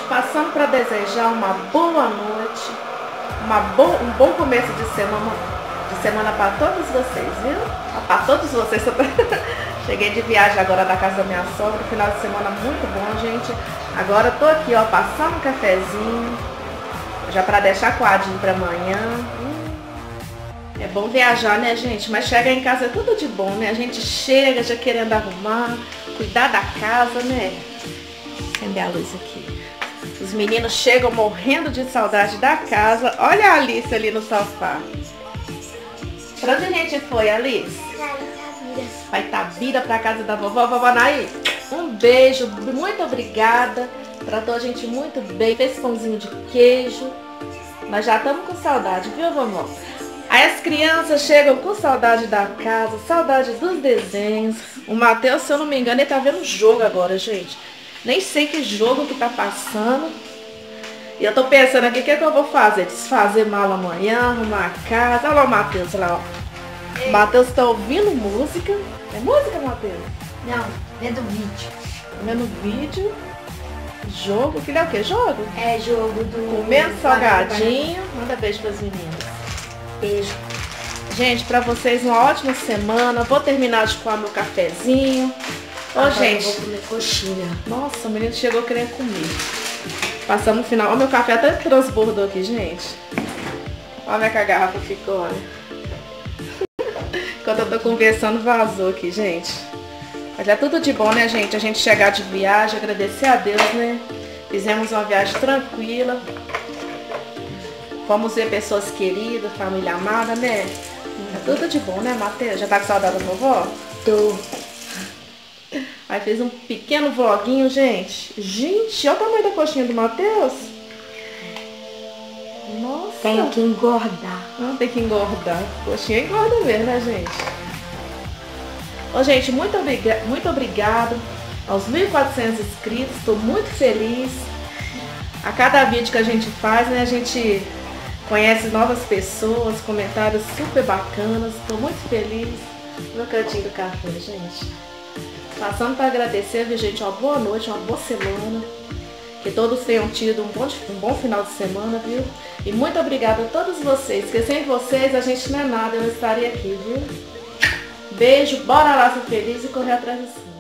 passando para desejar uma boa noite, um bom começo de semana para todos vocês, viu? Para todos vocês. Cheguei de viagem agora da casa da minha sogra, final de semana muito bom, gente. Agora tô aqui, ó, passando um cafezinho, já para deixar coadinho para amanhã. É bom viajar, né, gente? Mas chegar em casa é tudo de bom, né? A gente chega já querendo arrumar, cuidar da casa, né? Acender a luz aqui. Os meninos chegam morrendo de saudade da casa. Olha a Alice ali no sofá. Pra onde a gente foi, Alice? Pra Itabira, pra casa da vovó. Vovó Naí, um beijo, muito obrigada. Tratou a gente muito bem, fez pãozinho de queijo. Nós já estamos com saudade, viu, vovó? Aí as crianças chegam com saudade da casa, saudade dos desenhos. O Matheus, se eu não me engano, ele tá vendo jogo agora, gente. Nem sei que jogo que tá passando. E eu tô pensando aqui, o que é que eu vou fazer? Desfazer mala amanhã, arrumar a casa. Olha lá o Matheus, lá, ó. O Matheus tá ouvindo música. É música, Matheus? Não, vendo vídeo. Vendo vídeo. Jogo, que é o que? Jogo? É jogo do... Comendo salgadinho. Manda beijo pras meninas. Beijo. Gente, pra vocês uma ótima semana. Vou terminar de coar meu cafezinho. Ô, gente. Eu vou comer coxinha. Nossa, o menino chegou querendo comer. Passamos no final. Ó, meu café até transbordou aqui, gente. Olha como é que a garrafa ficou, olha. Enquanto eu tô conversando, vazou aqui, gente. Mas é tudo de bom, né, gente? A gente chegar de viagem, agradecer a Deus, né? Fizemos uma viagem tranquila. Fomos ver pessoas queridas, família amada, né? É tudo de bom, né, Matheus? Já tá com saudade da vovó? Tô. Aí fez um pequeno vloguinho, gente. Gente, olha o tamanho da coxinha do Matheus. Nossa. Tem que engordar. Não, tem que engordar. Coxinha engorda mesmo, né, gente? Ô, gente, muito obrigado aos 1.400 inscritos. Estou muito feliz. A cada vídeo que a gente faz, né, a gente conhece novas pessoas, comentários super bacanas. Estou muito feliz. No cantinho do café, gente. Passando para agradecer, viu, gente? Uma boa noite, uma boa semana. Que todos tenham tido um bom final de semana, viu? E muito obrigada a todos vocês, porque sem vocês a gente não é nada, eu não estaria aqui, viu? Beijo, bora lá ser feliz e correr atrás do sonho.